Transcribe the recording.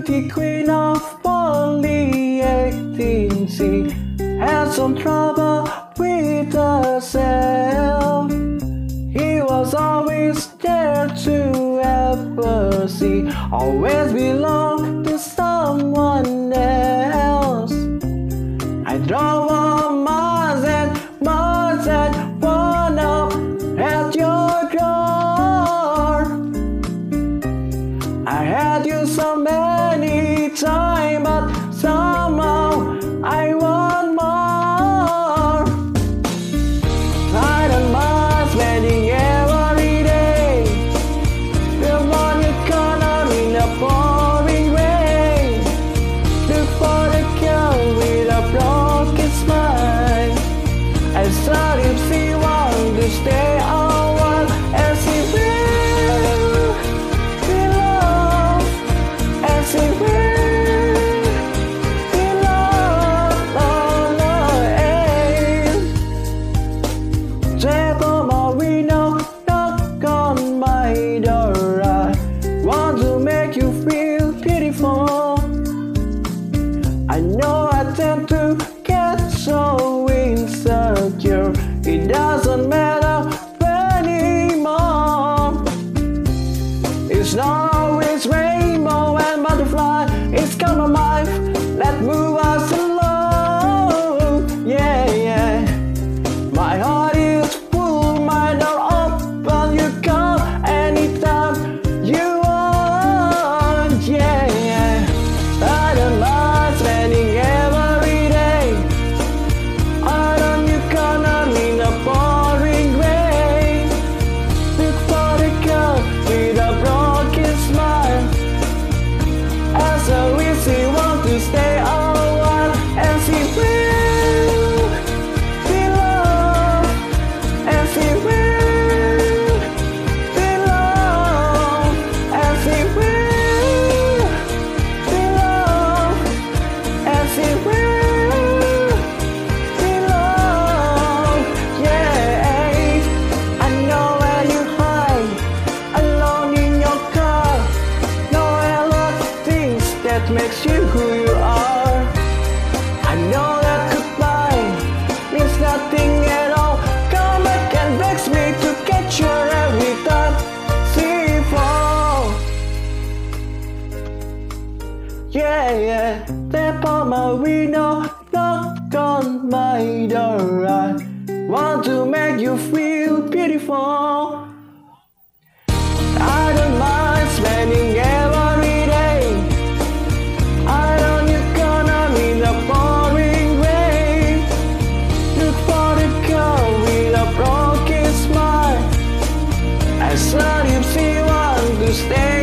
pretty queen of only 18, she had some trouble with herself. He was always there to help her, she always belonged to someone else. I drove on miles and miles and wound up at your door. I had you so many times, but somehow I want more. I don't mind spending every day, the one you corner in a pouring rain. Look for the girl with a broken smile. I saw if she want to stay a while, and she will be loved, and she will be loved. Oh no, tap on my window, knock on my door. I want to make you feel beautiful. I know I tend to get so insecure. It doesn't matter anymore. It's not always rainbow and butterfly. It's come alive. Let's move us along. Yeah, yeah. My heart is full, my door open. You come anytime you want. Yeah, yeah. I don't mind spending every day out on your corner in a pouring rain. Look for the girl with a broken smile. As a wish she wants to stay a while, and she will be loved, and she will be loved, and she will be loved, and she will be loved. Yeah, I know where you hide, alone in your car. Know a lot of things that makes you who you are. I know that goodbye means nothing at all. Come back and begs me to catch your every time she falls. Yeah, yeah. Tap on my window, knock on my door. I want to make you feel beautiful. I don't mind spending every day out on your corner in a pouring rain. Look for the girl with a broken smile. I saw if she want to stay